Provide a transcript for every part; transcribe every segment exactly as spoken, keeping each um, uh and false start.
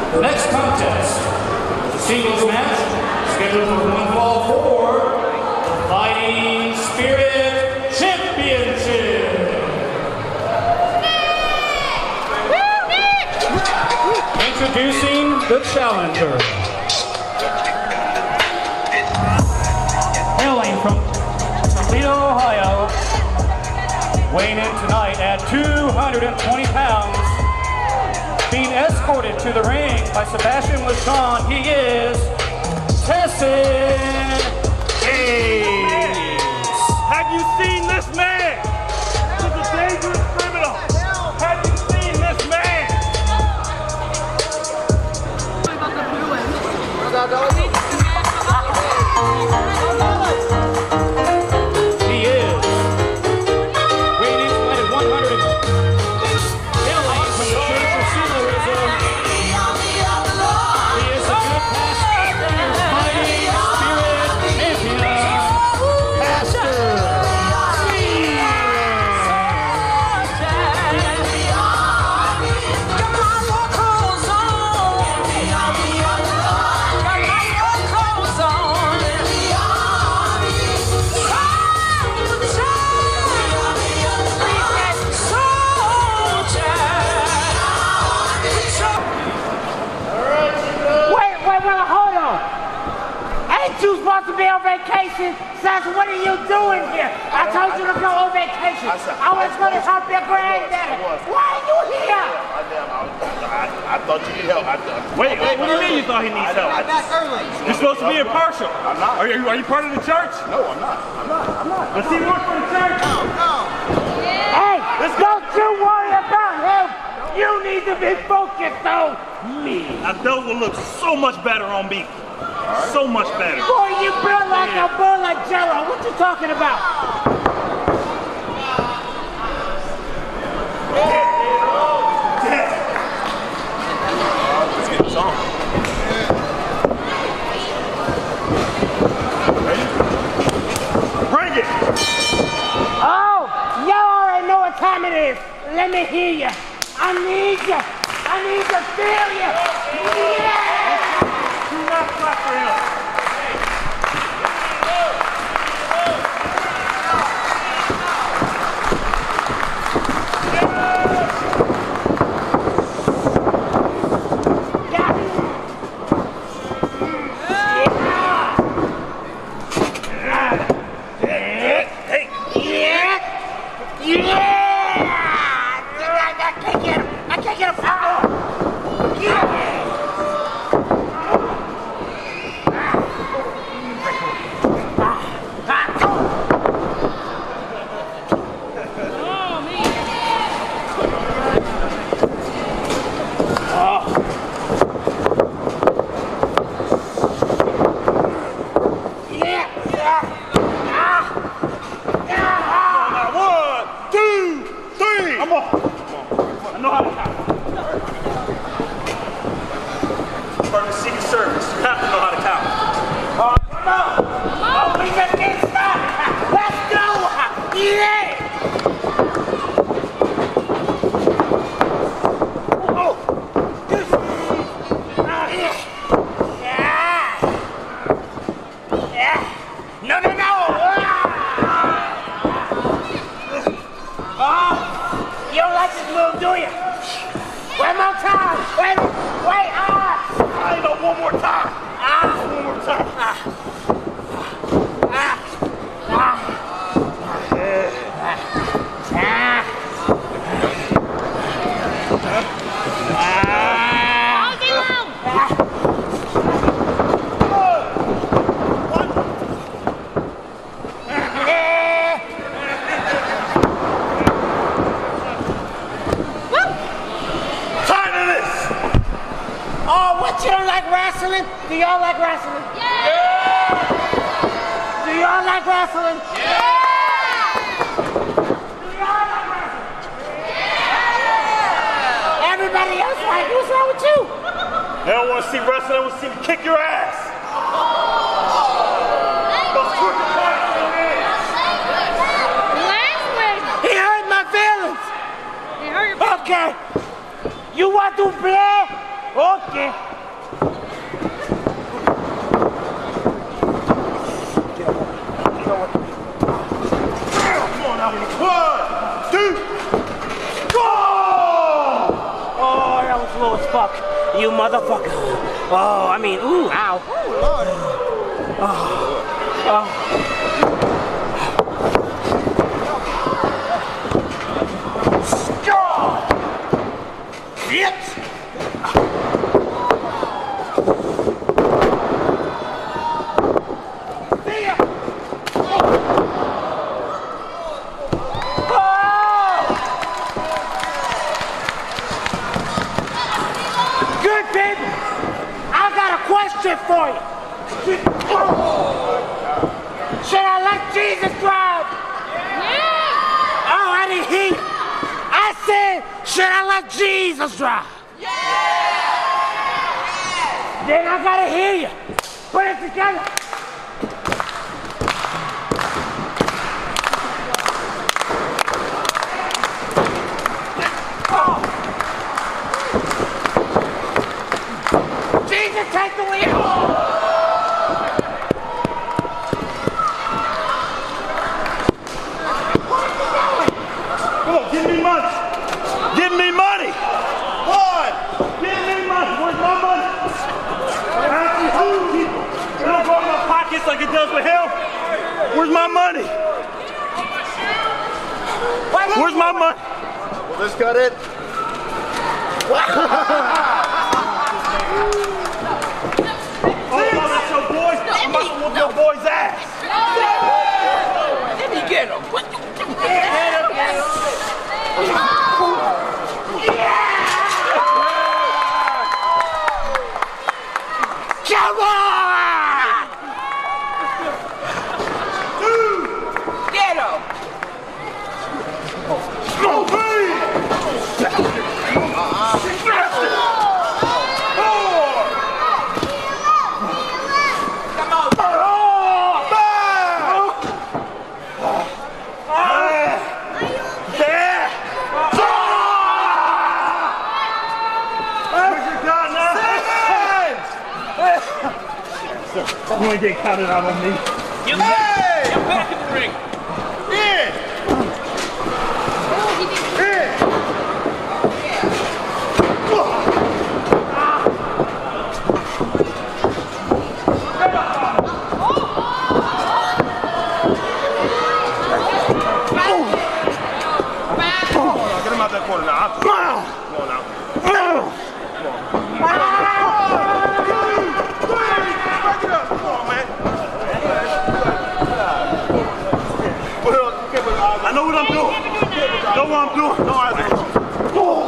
The next contest is a singles match scheduled for one fall for the Fighting Spirit Championship. Introducing the challenger. Hailing from Toledo, Ohio, weighing in tonight at two hundred twenty pounds, being escorted to the ring by Sebastian LeSean, he is Tessin Hayes. Have you seen this man? He's a dangerous criminal. Have you seen this man? He is weighing in tonight at one hundred. Hailing from the Church of Sularism. He is a good pastor, Fighting Spirit champion, Pastor You supposed to be on vacation, Sas. What are you doing here? I told you to go on vacation. I was going to help your granddaddy. Why are you here? I thought you needed help. Wait, wait, what do you mean you thought he needs help? I'm back early. You're supposed to be impartial. I'm not. Are you, are you part of the church? No, I'm not. I'm not. I'm not. Does he work for the church? No, no. Hey, don't you worry about him. You need to be focused on me. That belt will look so much better on me. So much better. Boy, you built like a bowl of jello. What you talking about? Let's get this on. Bring it. Oh, y'all already know what time it is. Let me hear you. I need you. I need to feel you. Yeah! Do not clap for him. Do y'all like wrestling? Yeah! Do y'all like wrestling? Yeah! Do y'all like wrestling? Yeah! Everybody else like, what's wrong with you? They don't want to see wrestling, they want to see me kick your ass. He hurt my feelings. He hurt your feelings. Okay. You want to play Okay. Come on now. One, two, go! Oh, that was low as fuck. You motherfucker. Oh, I mean, ooh, ow. Oh, oh. Shit! Good people. I got a question for you. Should I let Jesus drive? Yeah. Oh, I didn't hear you. I said, should I let Jesus drive? Yeah. Then I gotta hear you. Put it together. Oh. Jesus, take the wheel. Come on, give me money. Give me money. One! Give me money. Where's my money? I ask you who people. It don't go in my pockets like it does with him. Where's my money? Where's my money? Will this cut it? Oh, that's your boys? I'm about to whoop your boy's ass. Let me get him. Come on! Get him! Go, please! Come on! You ain't get counted out on me. You hey! Get back in the ring! In! In! Get him out that corner now. Come on now. Come on. I know what I'm doing. Know what I'm doing. No, I don't.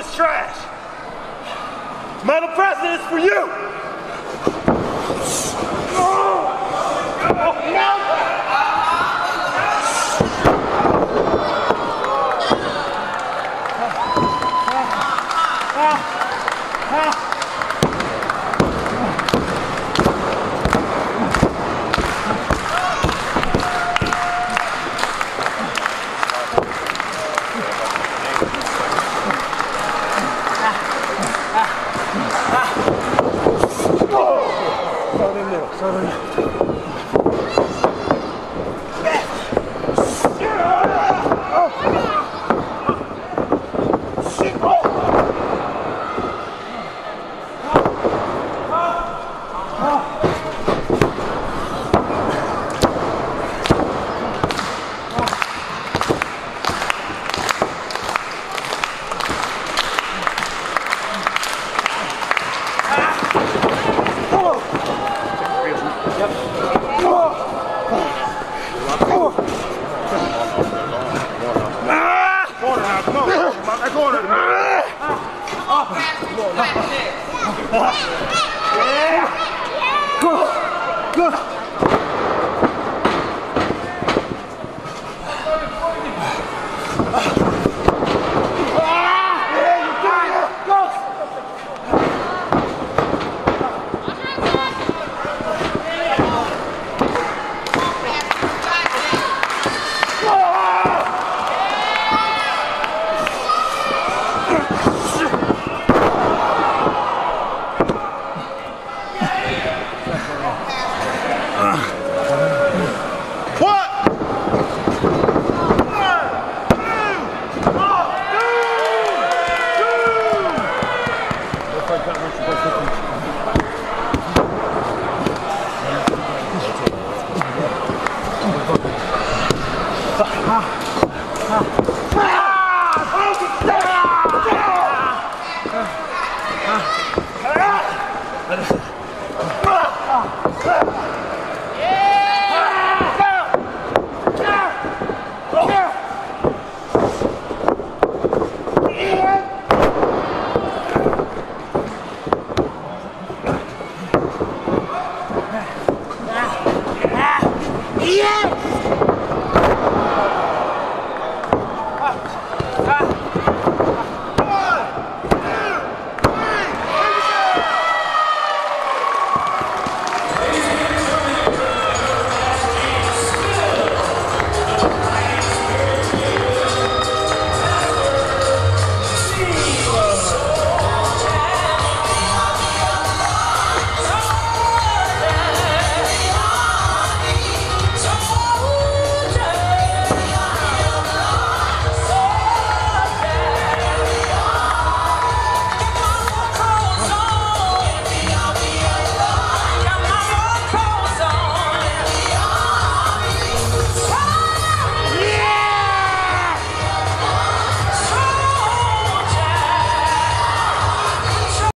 this trash. Madam President, it's for you. Corner now, come on. About that corner. Oh,